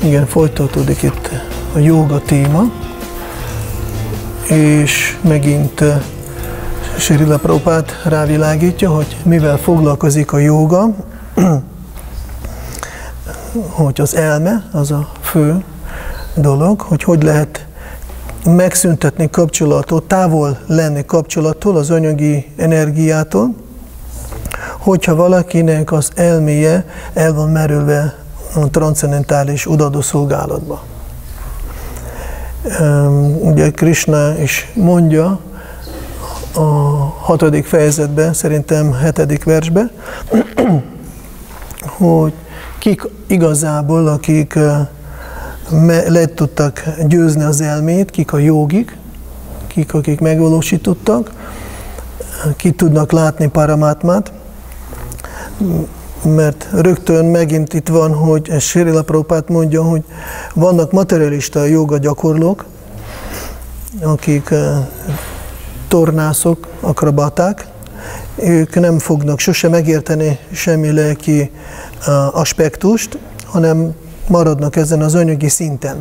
Igen, folytatódik itt a jóga téma, és megint Srila Prabhupád rávilágítja, hogy mivel foglalkozik a jóga, hogy az elme az a fő dolog, hogy lehet megszüntetni kapcsolatot, távol lenni kapcsolattól, az anyagi energiától, hogyha valakinek az elméje el van merülve a transzcendentális odaadó szolgálatba. Ugye Krishna is mondja a 6. fejezetben, szerintem 7. versben, hogy kik igazából, akik le tudtak győzni az elmét, kik a jogik, kik, akik megvalósítottak, ki tudnak látni Paramátmát, mert rögtön megint itt van, hogy Srila Prabhupád mondja, hogy vannak materialista jóga gyakorlók, akik tornászok, akrobaták, ők nem fognak sose megérteni semmi lelki aspektust, hanem maradnak ezen az anyagi szinten.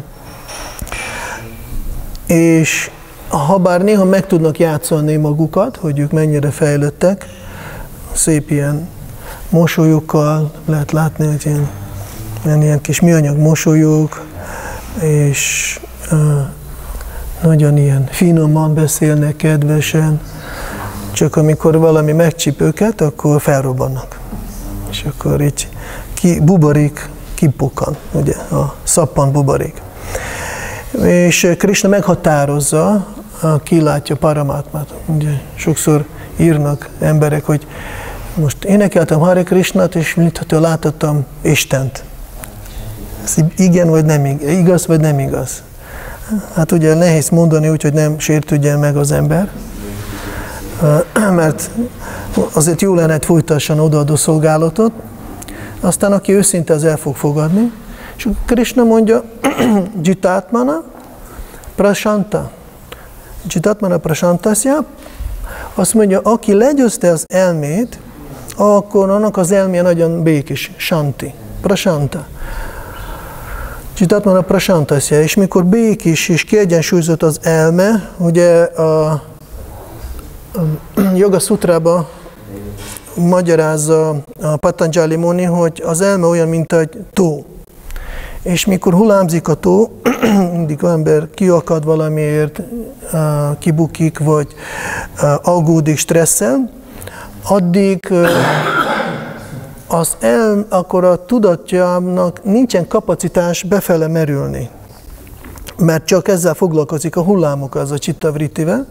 És habár néha meg tudnak játszani magukat, hogy ők mennyire fejlődtek, szép ilyen mosolyokkal, lehet látni, hogy ilyen kis műanyag mosolyok, és nagyon ilyen finoman beszélnek, kedvesen, csak amikor valami megcsíp őket, akkor felrobbannak. És akkor így buborék kipukkan, ugye, a szappan buborék. És Krishna meghatározza, ki látja Paramátmát. Ugye, sokszor írnak emberek, hogy most énekeltem Hare Krishnát, és mintha látottam Istent. Ez igen vagy nem igaz, vagy nem igaz? Hát ugye nehéz mondani úgy, hogy nem sértődjen meg az ember, mert azért jó lenne, hogy folytasson odaadó szolgálatot, aztán aki őszinte, az el fog fogadni. És Krishna mondja, Jitatmana Prashanta. Jitatmana Prashantasya, azt mondja, aki legyőzte az elmét, akkor annak az elméje nagyon békés, Shanti, Prashanta. Jitatmana Prashantasya, és mikor békés és kiegyensúlyozott az elme, ugye a Yoga Sutrában magyarázza a Patanjali Muni, hogy az elme olyan, mint egy tó. És mikor hullámzik a tó, mindig az ember kiakad valamiért, kibukik, vagy aggódik, stresszel, addig akkor a tudatjának nincsen kapacitás befele merülni. Mert csak ezzel foglalkozik a hullámokkal, az a Chitta Vrittivel.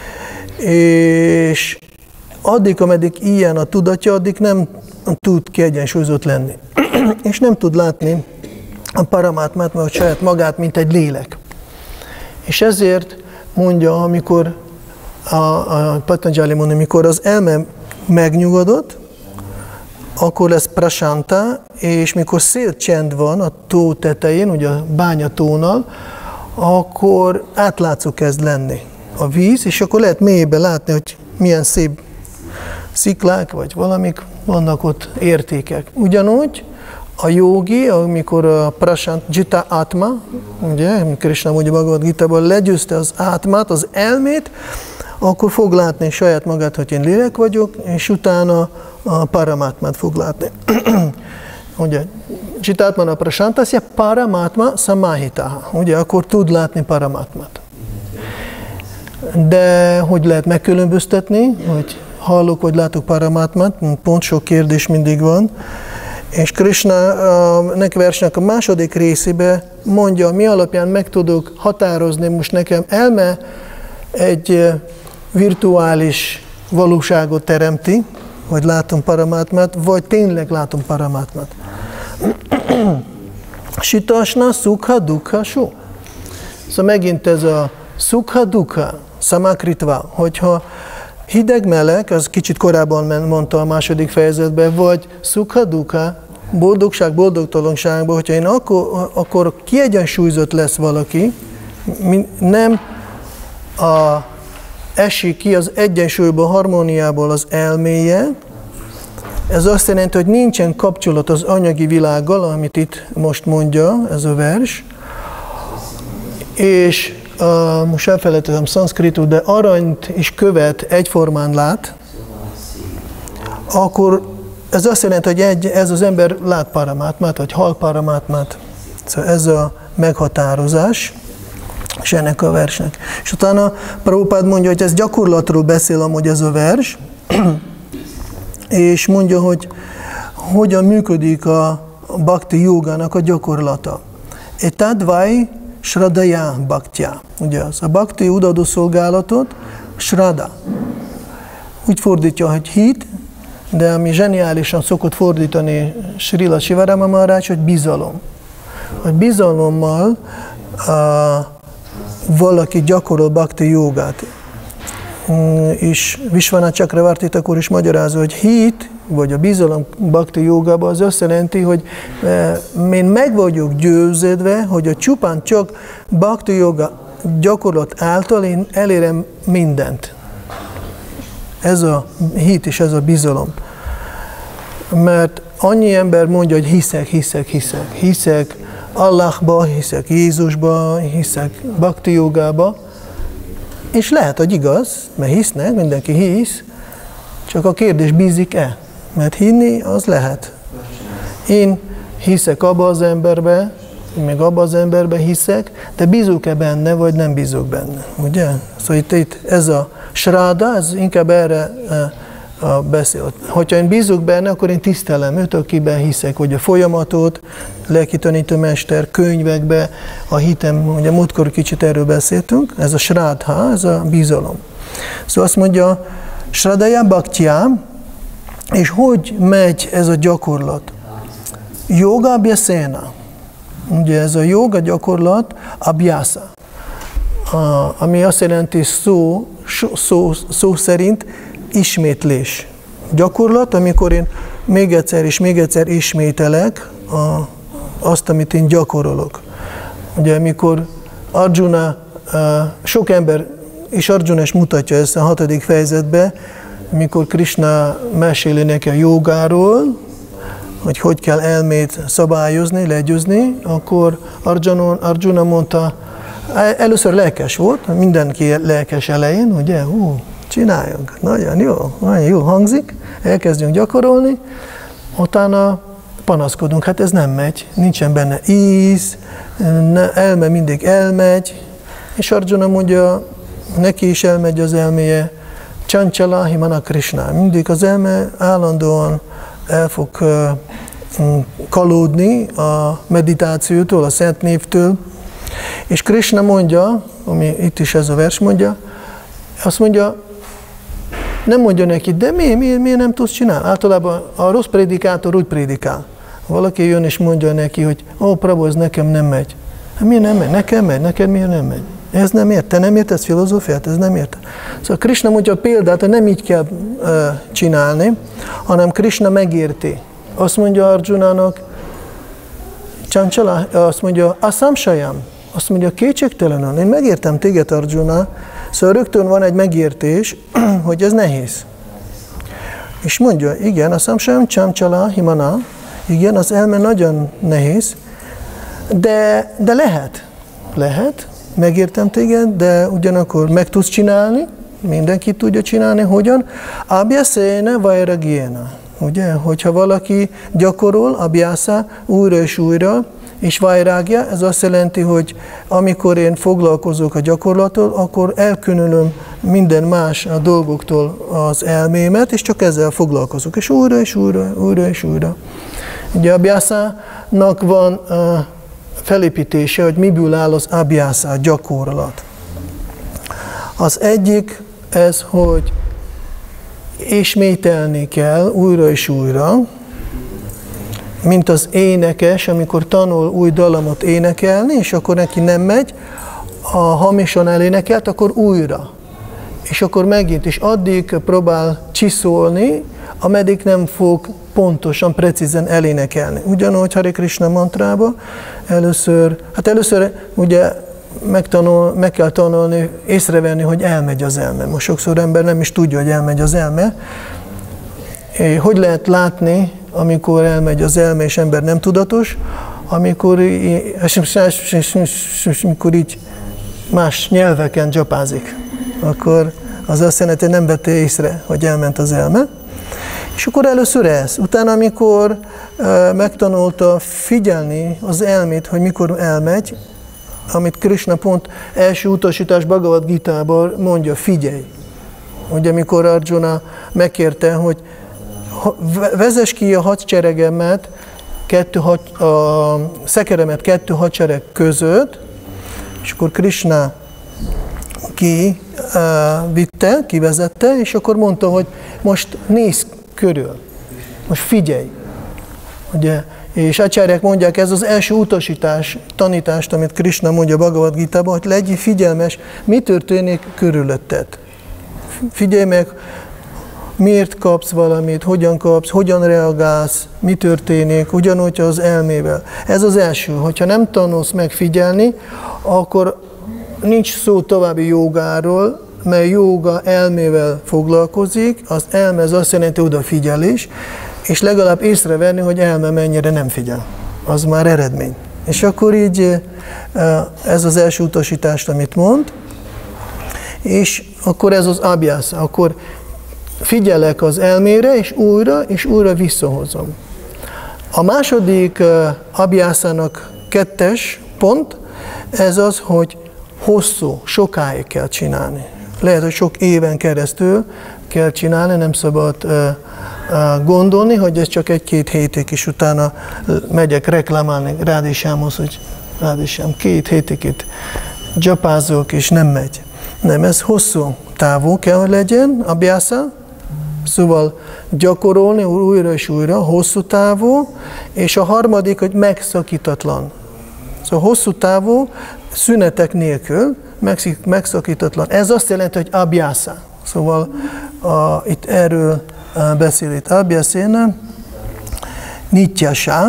És addig, ameddig ilyen a tudatja, addig nem tud kiegyensúlyozott lenni. És nem tud látni a Paramátmát, mert saját magát, mint egy lélek. És ezért mondja, amikor a Patanjali Muni, mikor az elme megnyugodott, akkor lesz Prashanta, és mikor szélcsend van a tó tetején, ugye a bányatónal, akkor átlátszó kezd lenni a víz, és akkor lehet mélyében látni, hogy milyen szép sziklák, vagy valamik vannak ott értékek. Ugyanúgy a jogi, amikor a Prashant Jita Atma, ugye, Krishna mondja Bhagavad Gitában, legyőzte az átmát, az elmét, akkor fog látni saját magát, hogy én lélek vagyok, és utána a Paramátmát fog látni. Ugye, Jitatmana Prashantasya Paramátma Samahitaha. Ugye, akkor tud látni Paramátmát. De hogy lehet megkülönböztetni, hogy hallok, vagy látok Paramátmát, pont sok kérdés mindig van. És Krishna versnek a második részében mondja, mi alapján meg tudok határozni, most nekem elme egy virtuális valóságot teremti, vagy látom Paramátmát, vagy tényleg látom Paramátmát. Sitasna Sukha Dukha Su. Szóval megint ez a Sukha Dukha, Samakritva, hogyha hideg-meleg, az kicsit korábban mondta a második fejezetben, vagy Sukha Dukha, boldogság, boldogtalanságban, hogyha én akkor kiegyensúlyozott lesz valaki, nem esik ki az egyensúlyból, harmóniából az elméje, Ez azt jelenti, hogy nincsen kapcsolat az anyagi világgal, amit itt most mondja ez a vers, és most elfelejtettem szanszkritul, de aranyt és követ egyformán lát, akkor ez azt jelenti, hogy ez az ember lát paramátmát, vagy hall paramátmát. Szóval ez a meghatározás, és ennek a versnek. És utána Prabhupád mondja, hogy ez gyakorlatról beszél amúgy ez a vers, és mondja, hogy hogyan működik a bhakti jogának a gyakorlata. Etadvai Shradaya Bhaktya. Ugye az a bhakti odaadó szolgálatot, Shraddha. Úgy fordítja, hogy hit, de ami zseniálisan szokott fordítani Srila Sivarama Maharaj, hogy bizalom. Hogy bizalommal valaki gyakorol bhakti jogát. És Vishwanath Chakravarti Thakur is magyarázza, hogy hit, vagy a bizalom bhakti jogában az azt jelenti, hogy én meg vagyok győződve, hogy a csupán csak bhakti joga gyakorlat által én elérem mindent. Ez a hit és ez a bizalom. Mert annyi ember mondja, hogy hiszek Allahba, hiszek Jézusba, hiszek bhakti jogába, és lehet, hogy igaz, mert hisznek, mindenki hisz, csak a kérdés, bízik-e? Mert hinni, az lehet. Én hiszek abba az emberbe, még abba az emberbe hiszek, de bízok-e benne, vagy nem bízok benne, ugye? Szóval itt ez a Shraddha, ez inkább erre beszél. Hogyha én bízok benne, akkor én tisztelem őt, akiben hiszek, hogy a folyamatot, lelki tanítómester, könyvekbe, a hitem, ugye múltkor kicsit erről beszéltünk, ez a Shraddha, ez a bizalom. Szóval azt mondja, Shraddaya Bhaktya, és hogy megy ez a gyakorlat? Yoga abhyasena. Ugye ez a joga gyakorlat, abhyasa, ami azt jelenti szó szerint ismétlés. Gyakorlat, amikor én még egyszer ismételek azt, amit én gyakorolok. Ugye amikor Arjuna, sok ember, és Arjuna is mutatja ezt a 6. fejezetben, amikor Krishna meséli neki a jogáról, hogy kell elmét szabályozni, legyőzni, akkor Arjuna mondta, először lelkes volt, mindenki lelkes elején, ugye, csináljunk, nagyon jó hangzik, elkezdjünk gyakorolni, utána panaszkodunk, hát ez nem megy, nincsen benne íz, elme mindig elmegy, és Arjuna mondja, neki is elmegy az elméje, Chanchala Himana Krishna, mindig az elme állandóan el fog kalódni a meditációtól, a szent névtől, és Krishna mondja, ami itt is ez a vers mondja, azt mondja, nem mondja neki, de miért nem tudsz csinálni? Általában a rossz prédikátor úgy prédikál. Valaki jön és mondja neki, hogy Prabhu, ez nekem nem megy. Miért nem megy? Nekem megy, neked miért nem megy? Ez nem ért, te nem értesz filozófiát, ez nem ért. Szóval Krishna mondja a példát, hogy nem így kell csinálni, hanem Krishna megérti. Azt mondja Arjunának, Chanchala, azt mondja, asamsayam, azt mondja, kétségtelenül, én megértem téged, Arjuna, szóval rögtön van egy megértés, hogy ez nehéz. És mondja, igen, asamsayam chanchala himana, igen, az elme nagyon nehéz, de lehet, megértem téged, de ugyanakkor meg tudsz csinálni, mindenki tudja csinálni, hogyan? Abhyasena vairagyena. Ugye, hogyha valaki gyakorol, abhyasa újra és újra, és vairágya, ez azt jelenti, hogy amikor én foglalkozok a gyakorlattal, akkor elkülönülöm minden más a dolgoktól az elmémet, és csak ezzel foglalkozok, és újra és újra. Ugye abhyasának van felépítése, hogy miből áll az abhyasa, a gyakorlat. Az egyik ez, hogy ismételni kell újra és újra, mint az énekes, amikor tanul új dallamot énekelni, és akkor neki nem megy, ha hamisan elénekelt, akkor újra. És akkor megint is addig próbál csiszolni, ameddig nem fog pontosan, precízen elénekelni. Ugyanúgy Hare Krishna mantrába először ugye meg kell tanulni, észrevenni, hogy elmegy az elme. Most sokszor ember nem is tudja, hogy elmegy az elme, Hogy lehet látni, amikor elmegy az elme és ember nem tudatos, amikor így más nyelveken csapázik, akkor az azt jelenti, hogy nem vette észre, hogy elment az elme. És akkor először ez. Utána, amikor megtanulta figyelni az elmét, hogy mikor elmegy, amit Krishna pont első utasítás Bhagavad Gitában mondja, figyelj. Ugye, amikor Arjuna megkérte, hogy vezess ki a hadseregemet, a szekeremet 2 hadsereg között, és akkor Krishna kivezette, és akkor mondta, hogy most nézz körül, most figyelj. Ugye? És acsárják mondják, ez az első utasítás, tanítást, amit Krishna mondja Bhagavad Gitában, hogy legyél figyelmes, mi történik körülötted. Figyelj meg, miért kapsz valamit, hogyan reagálsz, mi történik, ugyanúgy az elmével. Ez az első, hogyha nem tanulsz megfigyelni, akkor nincs szó további jogáról, mert joga elmével foglalkozik, az elme az azt jelenti odafigyelés, és legalább észrevenni, hogy elme mennyire nem figyel. Az már eredmény. És akkor így ez az első utasítást, amit mond, és akkor ez az abhyasa, akkor figyelek az elmére, és újra visszahozom. A második abhyasának 2. pont, ez az, hogy hosszú, sokáig kell csinálni. Lehet, hogy sok éven keresztül kell csinálni, nem szabad gondolni, hogy ez csak 1-2 hétig, és utána megyek reklamálni Rádhisyámhoz, hogy Rádhisyám 2 hétig itt dzsapázok, és nem megy. Nem, ez hosszú távú kell, hogy legyen, abhyasa, szóval gyakorolni újra és újra, hosszú távú, és a harmadik, hogy megszakítatlan. Szóval hosszú távú, szünetek nélkül, megszakítatlan. Ez azt jelenti, hogy abhyasa. Szóval itt erről beszél itt abhyasena, nityasa,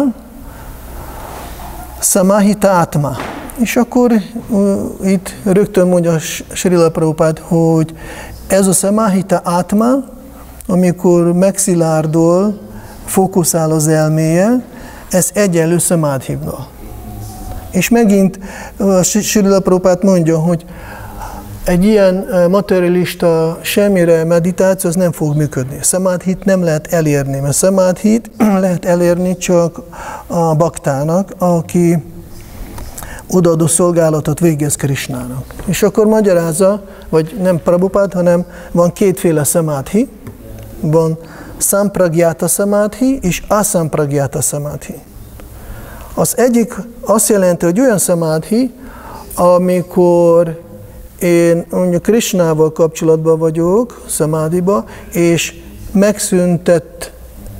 samahita atma. És akkor itt rögtön mondja Srila Prabhupád, hogy ez a samahita atma, amikor megszilárdul, fókuszál az elméje, ez egyenlő samádhival. És megint Srila Prabhupád mondja, hogy egy ilyen materialista semmire meditáció, az nem fog működni. Samádhit nem lehet elérni, mert samádhit lehet elérni csak a baktának, aki odaadó szolgálatot végez Krishnának. És akkor magyarázza, vagy nem Prabhupád, hanem van 2 samádhi, van sampragyata samádhi és asampragyata samádhi. Az egyik azt jelenti, hogy olyan samádhi, amikor én mondjuk Krishnával kapcsolatban vagyok, samádhiba, és megszüntett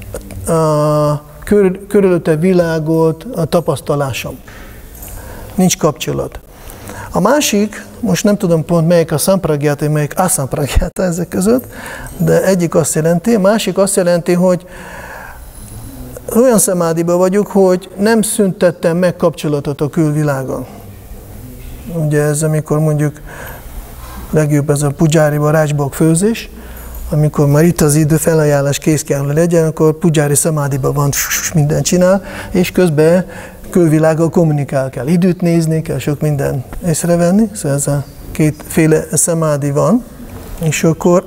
körülötte világot a tapasztalásom. Nincs kapcsolat. A másik, most nem tudom pont melyik a sampragyata, melyik asampragyata ezek között, de egyik azt jelenti, a másik azt jelenti, hogy olyan samádhiba vagyok, hogy nem szüntettem meg kapcsolatot a külvilágon. Ugye ez, amikor mondjuk legjobb ez a pujáriba rácsbok főzés, amikor már itt az idő felajánlás kész kell, hogy legyen, akkor pujári samádhiba van, mindent csinál, és közben külvilággal kommunikál kell. Időt nézni kell, sok minden észrevenni, szóval ez a 2 samádhi van, és akkor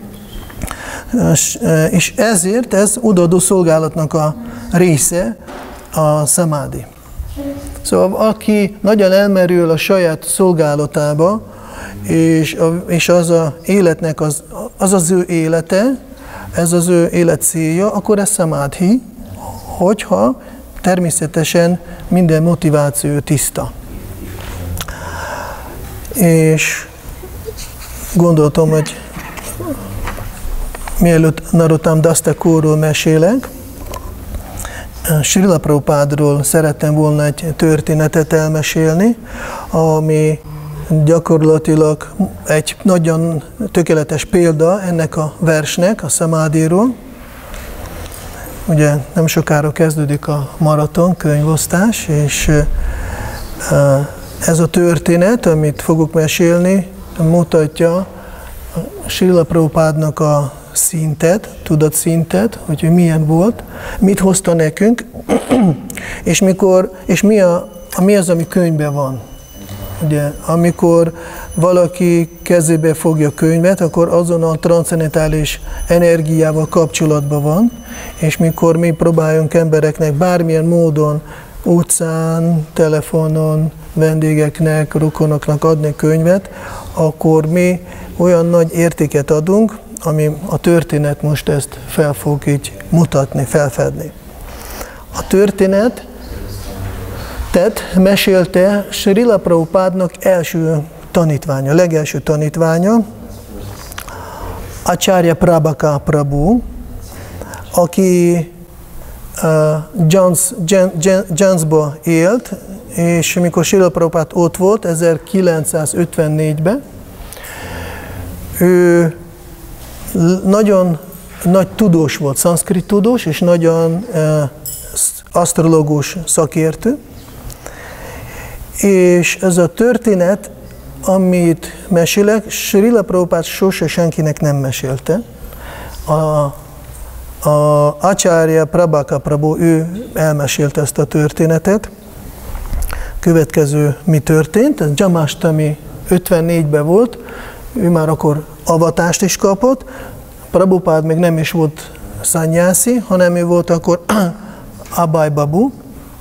és ezért ez odaadó szolgálatnak a része a samádhi. Szóval aki nagyon elmerül a saját szolgálatába, és az az életnek az ő élete, ez az ő élet célja, akkor ez samádhi, hogyha természetesen minden motiváció tiszta. És gondoltam, hogy mielőtt Narottam Das Thakurról mesélek, Srila Prabhupádról szerettem volna egy történetet elmesélni, ami gyakorlatilag egy nagyon tökéletes példa ennek a versnek, a samádhiról. Ugye nem sokára kezdődik a maraton könyvosztás, és ez a történet, amit fogok mesélni, mutatja Srila Prabhupádnak a szintet, tudatszintet, hogy ő milyen volt, mit hozta nekünk, és mi az, ami könyvben van. Ugye, amikor valaki kezébe fogja a könyvet, akkor azon a transzendentális energiával kapcsolatban van, és mikor mi próbáljunk embereknek bármilyen módon, utcán, telefonon, vendégeknek, rokonoknak adni könyvet, akkor mi olyan nagy értéket adunk, ami a történet most ezt fel fog így mutatni, felfedni. A történet mesélte Srila Prabhupádnak első tanítványa, legelső tanítványa, Acharya Prabhaka Prabhu, aki Jansba élt, és amikor Srila Prabhupád ott volt, 1954-ben, ő nagyon nagy tudós volt, szanszkrit tudós, és nagyon asztrológus szakértő. És ez a történet, amit mesélek, Srila Prabhupád sose senkinek nem mesélte. A Acharya Prabhaka Prabhu, ő elmesélte ezt a történetet. Következő mi történt? Ez Jamastami 54-ben volt, ő már akkor avatást is kapott. Prabhupád még nem is volt szanyászi, hanem ő volt akkor Abhay Babu.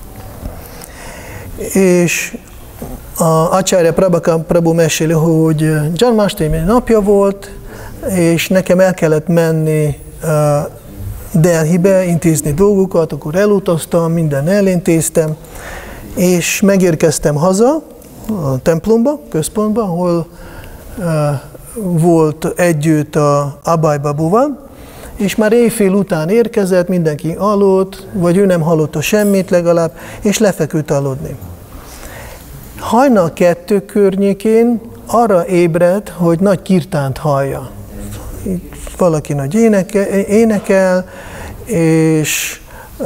És a Acharya Prabhaka Prabhu meséli, hogy Janmashtami napja volt, és nekem el kellett menni Delhibe, intézni dolgokat, akkor elutaztam, minden elintéztem, és megérkeztem haza, a templomba, központba, ahol volt együtt a Abhay Babuval, és már éjfél után érkezett, mindenki aludt, vagy ő nem hallotta semmit legalább, és lefeküdt aludni. Hajnal 2 környékén arra ébredt, hogy nagy kirtánt hallja. Valaki nagy énekel, és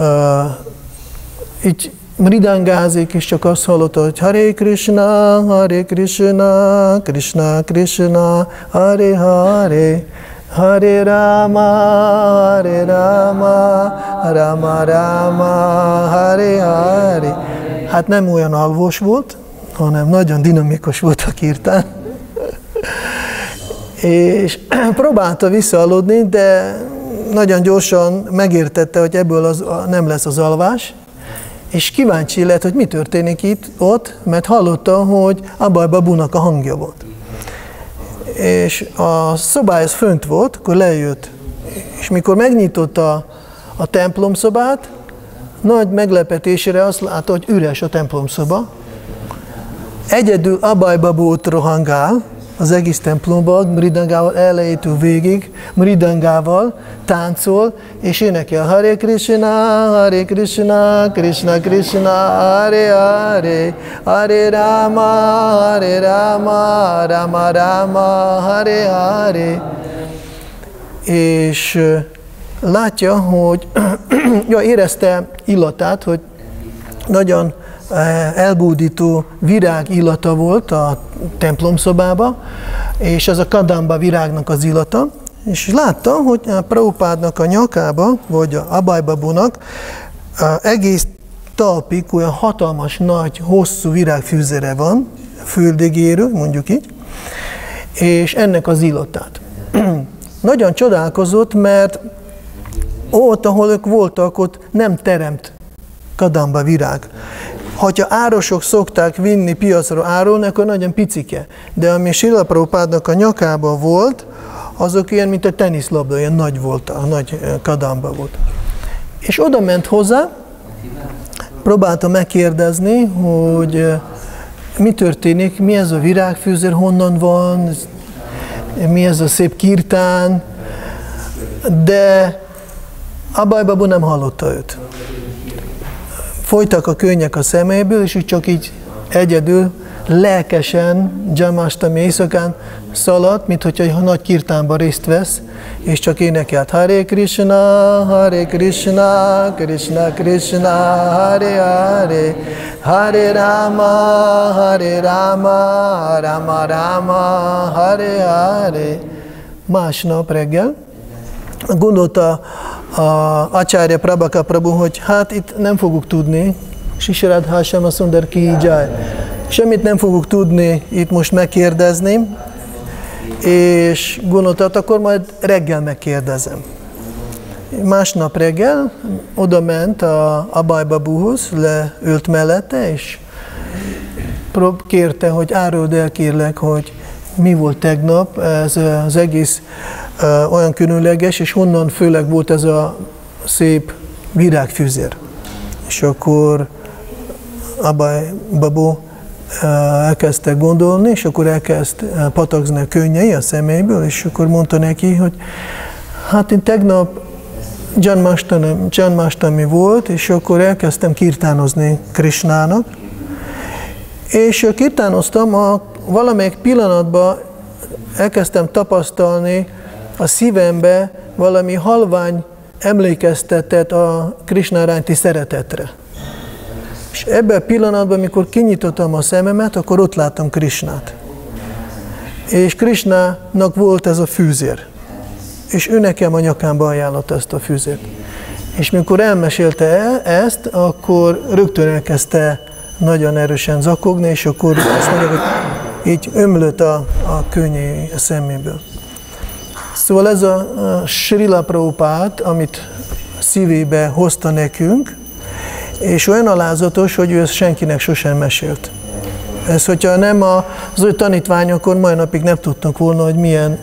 így mridangázik, és csak azt hallotta, hogy Hare Krishna, Krishna Krishna, Hare Hare, Hare Rama, Rama Rama, Hare Hare. Hát nem olyan alvos volt, hanem nagyon dinamikus volt a kirtán. És próbálta visszaaludni, de nagyon gyorsan megértette, hogy ebből nem lesz az alvás, és kíváncsi lett, hogy mi történik ott, mert hallotta, hogy Abhay Babunak a hangja volt. És a szobához fönt volt, akkor lejött, és mikor megnyitotta a templomszobát, nagy meglepetésére azt látta, hogy üres a templomszoba. Egyedül Abhay Babu ott rohangál az egész templomban, mridangával elejétől végig, mridangával táncol, és énekel Hare Krishna, Krishna Krishna, Hare Hare, Hare Rama, Rama Rama, Hare Hare. És látja, hogy érezte illatát, hogy nagyon elbúdító virág illata volt a templomszobába, és ez a kadamba virágnak az illata, és látta, hogy a Prabhupádnak a nyakába, vagy a Abhay Babunak egész talpig olyan hatalmas, nagy, hosszú virágfűzere van, földigérő, mondjuk így, és ennek az illatát. Nagyon csodálkozott, mert ott, ahol ők voltak, ott nem teremt kadamba virág. Ha árosok szokták vinni piacra árulni, akkor nagyon picike. De ami Srila Prabhupádnak a nyakában volt, azok ilyen, mint a teniszlabda, ilyen nagy volt, nagy kadamba volt. És oda ment hozzá, próbálta megkérdezni, hogy mi történik, mi ez a virágfűzér, honnan van, mi ez a szép kirtán, de Abhay Babu nem hallotta őt. Folytak a könnyek a szeméből, és csak így egyedül, lelkesen, Jamastami éjszakán szaladt, mint hogyha nagy kirtánban részt vesz, és csak énekelt Hare Krishna, Krishna Krishna, Hare Hare, Hare Rama, Rama Rama, Hare Hare. Másnap reggel gondolta a Acharya Prabhaka Prabhu, hogy hát itt nem fogjuk tudni, Sisarad Shama Sundar Ki Jai. Semmit nem fogok tudni itt most megkérdezni, és gondolta, akkor majd reggel megkérdezem. Másnap reggel oda ment a Abhay Babuhoz, leült mellette, és kérte, hogy áruld el kérlek, hogy mi volt tegnap, ez az egész olyan különleges, és honnan főleg volt ez a szép virágfűzér. És akkor Abhay Babu elkezdte gondolni, és akkor elkezd patakzni a könnyei a szemeiből, és akkor mondta neki, hogy hát én tegnap Janmashtami volt, és akkor elkezdtem kirtánozni Krishnának, és kirtánoztam, valamelyik pillanatban elkezdtem tapasztalni a szívembe valami halvány emlékeztetett a Krishna iránti szeretetre. És ebben a pillanatban, amikor kinyitottam a szememet, akkor ott láttam Krishnát. És Krishnának volt ez a fűzér. És ő nekem a nyakámba ajánlotta ezt a fűzért. És mikor elmesélte ezt, akkor rögtön elkezdte nagyon erősen zakogni, és akkor azt mondja, hogy így ömlött a könnyei a szeméből. Szóval ez a Srila Prabhupád, amit szívébe hozta nekünk, és olyan alázatos, hogy ő ezt senkinek sosem mesélt. Ez, hogyha nem az ő tanítványokon, mai napig nem tudtunk volna, hogy milyen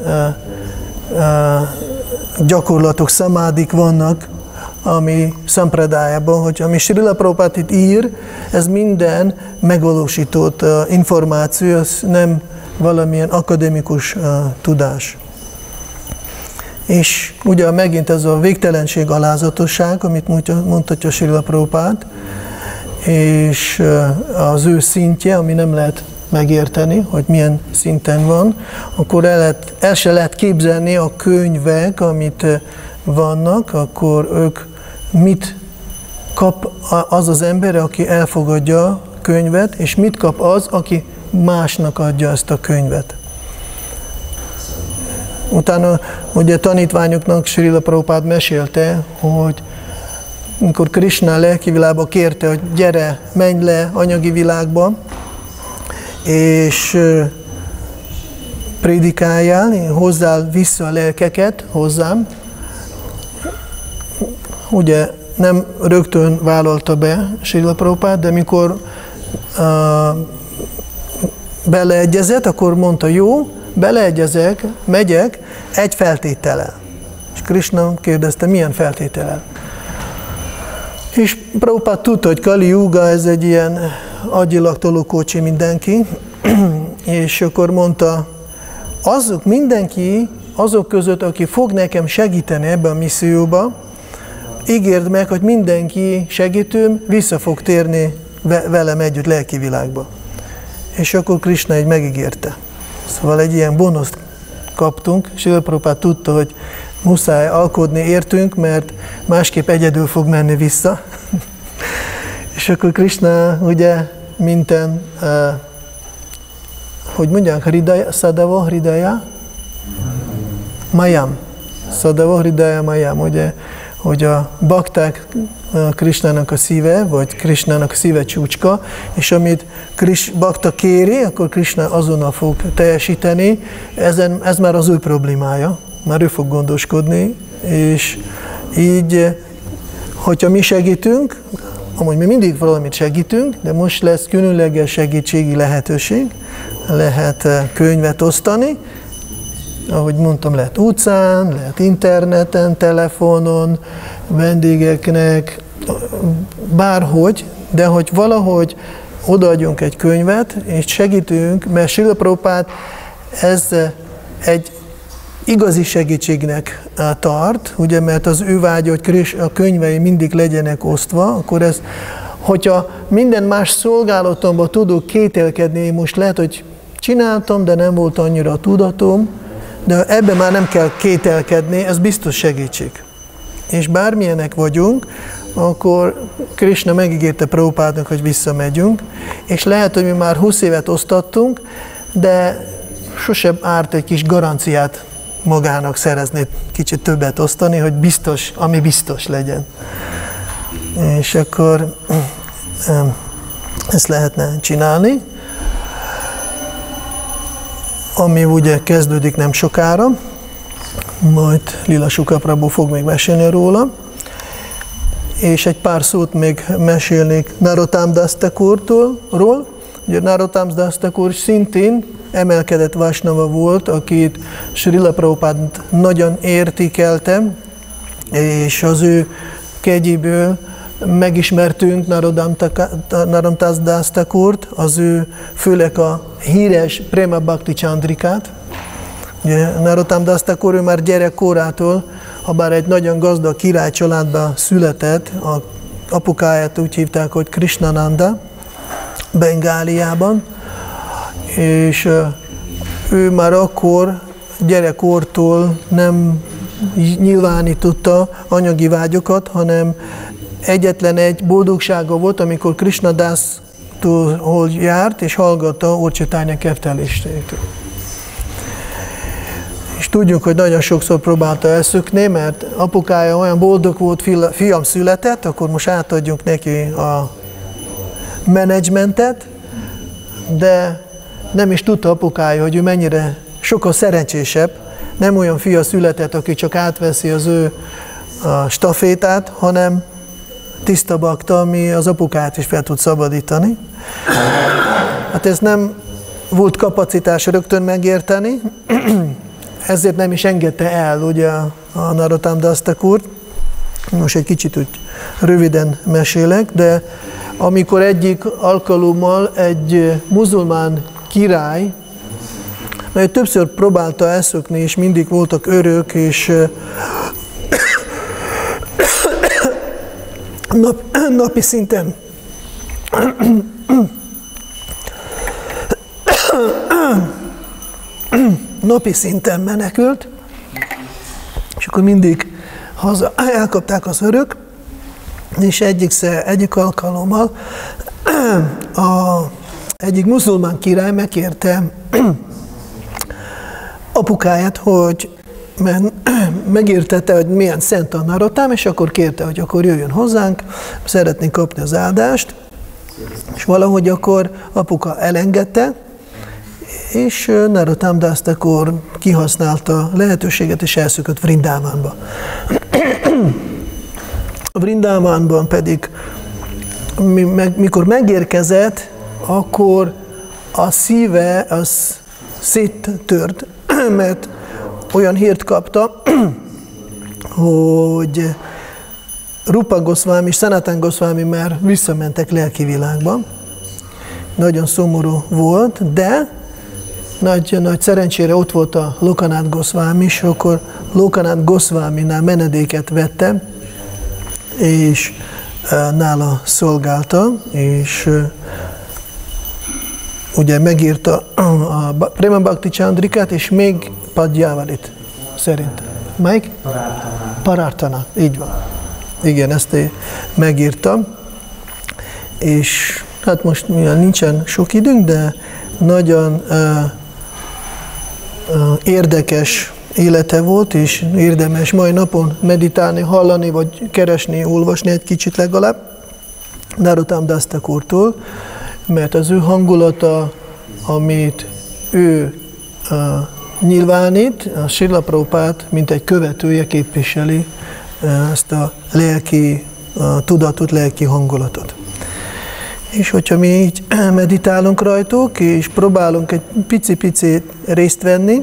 gyakorlatok, szamádik vannak, ami szampradájában, hogy ami Srila Prabhupád itt ír, ez minden megvalósított információ, ez nem valamilyen akademikus tudás. És ugye megint ez a végtelenség alázatosság, amit mondhatja Srila Prabhupád, és az ő szintje, ami nem lehet megérteni, hogy milyen szinten van, akkor el se lehet képzelni a könyvek, amit vannak, akkor ők mit kap az az ember, aki elfogadja a könyvet, és mit kap az, aki másnak adja ezt a könyvet. Utána ugye tanítványoknak Srila Prabhupád mesélte, hogy amikor Krishna lelki világba kérte, hogy gyere, menj le anyagi világba, és prédikáljál, hozzál vissza a lelkeket hozzám. Ugye nem rögtön vállalta be Srila Prabhupád, de mikor beleegyezett, akkor mondta, jó, beleegyezek, megyek egy feltétellel. És Krishna kérdezte, milyen feltétellel? És Prabhupád tudta, hogy Kali Yuga, ez egy ilyen agyilag tolókocsi mindenki, és akkor mondta, mindenki azok között, aki fog nekem segíteni ebben a misszióba, ígérd meg, hogy mindenki segítőm vissza fog térni velem együtt lelki világba. És akkor Krishna így megígérte. Szóval egy ilyen bónuszt kaptunk, Srila Prabhupád tudta, hogy muszáj alkudni értünk, mert másképp egyedül fog menni vissza. És akkor Krishna ugye minden, hogy mondják, Hridaya, Sadava Hridaya Mayam. Sadava Hridaya Mayam, ugye, hogy a bakták Krishnának a szíve, vagy Krishnának a szíve csúcska, és amit bakta kéri, akkor Krishna azonnal fog teljesíteni. Ez már az ő problémája, már ő fog gondoskodni, és így, hogyha mi segítünk, amúgy mi mindig valamit segítünk, de most lesz különleges segítségi lehetőség, lehet könyvet osztani, ahogy mondtam, lehet utcán, lehet interneten, telefonon, vendégeknek, bárhogy, de hogy valahogy odaadjunk egy könyvet, és segítünk, mert Srila Prabhupád ez egy igazi segítségnek tart, ugye, mert az ő vágya, hogy a könyvei mindig legyenek osztva, akkor ez, hogyha minden más szolgálatomban tudok kételkedni, most lehet, hogy csináltam, de nem volt annyira tudatom, de ebben már nem kell kételkedni, ez biztos segítség. És bármilyenek vagyunk, akkor Krishna megígérte Prabhupádnak, hogy visszamegyünk, és lehet, hogy mi már 20 évet osztattunk, de sosem árt egy kis garanciát magának szerezni kicsit többet osztani, hogy biztos, ami biztos legyen. És akkor ezt lehetne csinálni, ami ugye kezdődik nem sokára, majd Lila Suka Prabhu fog még mesélni róla, és egy pár szót még mesélnék Narottam Das Thakurról. Ugye Narottam Das Thakur szintén emelkedett Vaisnava volt, akit Srila Prabhupád nagyon értékelte, és az ő kegyéből megismertünk Narottam Das Thakurt, az ő főleg a híres Prema Bhakti Chandrikát. Narottam Das Thakur, ő már gyerekkorától, habár egy nagyon gazdag király családban született, a apukáját úgy hívták, hogy Krishnananda, Bengáliában, és ő már akkor gyerekkortól nem nyilvánította anyagi vágyokat, hanem egyetlen egy boldogsága volt, amikor Krishna Das-tól járt, és hallgatta Úr Chaitanya keftelését. És tudjuk, hogy nagyon sokszor próbálta elszökni, mert apukája olyan boldog volt, fiam született, akkor most átadjunk neki a menedzsmentet, de nem is tudta apukája, hogy ő mennyire sokkal szerencsésebb, nem olyan fia született, aki csak átveszi az ő stafétát, hanem tiszta bakta, ami az apukát is fel tud szabadítani. Hát ez nem volt kapacitás rögtön megérteni, ezért nem is engedte el ugye a Narottam Das Thakurt. Most egy kicsit úgy röviden mesélek, de amikor egyik alkalommal egy muzulmán király, mert többször próbálta elszökni, és mindig voltak örök, és napi szinten menekült, és akkor mindig haza elkapták az örök, és egyik alkalommal egyik muzulmán király megkérte apukáját, hogy megértette, hogy milyen szent a Narottam, és akkor kérte, hogy akkor jöjjön hozzánk, szeretnénk kapni az áldást, és valahogy akkor apuka elengedte, és Narottam Das Thakur kihasználta a lehetőséget, és elszökött Vrindávánba. Vrindávánban pedig, mikor megérkezett, akkor a szíve az széttört, mert olyan hírt kapta, hogy Rupa Goswami és Sanatana Goswami már visszamentek lelki világba. Nagyon szomorú volt, de nagy szerencsére ott volt a Lokanath Goswami, és akkor Lokanath Goswaminál menedéket vette, és nála szolgálta, és ugye megírta a Prema Bhakti Chandrikát, és még Padjavalit szerint. Melyik? Parartana, így van. Igen, ezt megírtam. És hát most mivel nincsen sok időnk, de nagyon érdekes élete volt, és érdemes mai napon meditálni, hallani, vagy keresni, olvasni egy kicsit legalább Narottam Das Thakurtól, mert az ő hangulata, amit ő nyilvánít, a Srila Prabhupát, mint egy követője képviseli ezt a lelki tudatot, lelki hangulatot. És hogyha mi így meditálunk rajtuk, és próbálunk egy pici-pici részt venni,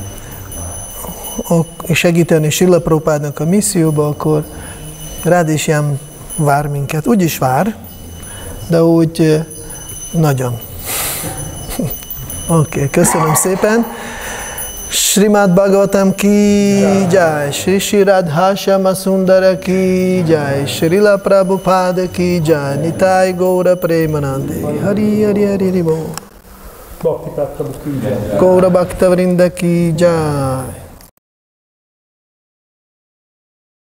és segíteni Srila Prabhupádnak a misszióba, akkor Radhésyám vár minket. Úgy is vár, de úgy nagyon. Oké, köszönöm szépen. Srimad Bhagavatam ki jai, Shri Radha Shyama Sundara ki jai, Srila Prabhupada ki jai, Nitai Gaura Premanande, Hari Hari Hari Hari Bo. Gaura Bhakta Vrinda ki jai.